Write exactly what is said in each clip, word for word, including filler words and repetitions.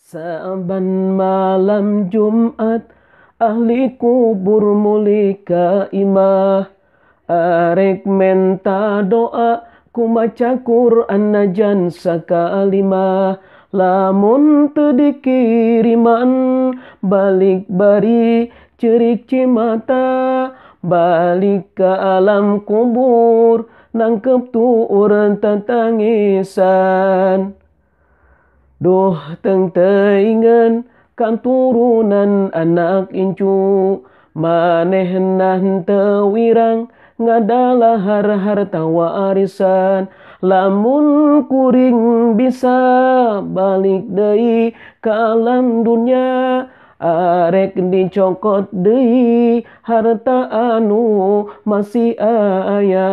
Saban malam Jumat, ahli kubur mulika imah. Arek menta doa, ku maca Quran najan sakalimah. Lamun teu dikiriman, balik bari cerik cimata. Balik ke alam kubur, nangkep tuur tatangisan. Duh teng teingan kan turunan anak incu, manehna teu wirang ngadalahar harta warisan. Lamun kuring bisa balik deui ka alam dunya, arek dicokot deui harta anu masih aya.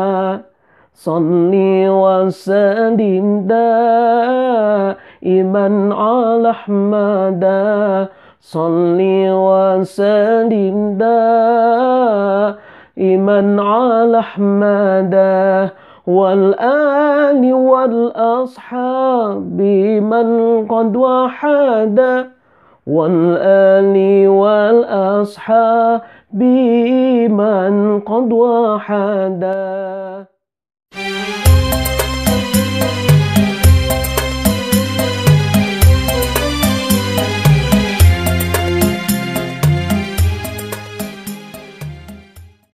Sholli wa sallim daiman ala Ahmada. Sholli wa sallim daiman ala Ahmada. Wal ali wal ashabi man qad wahada. Wal ali wal ashabi man qad wahada.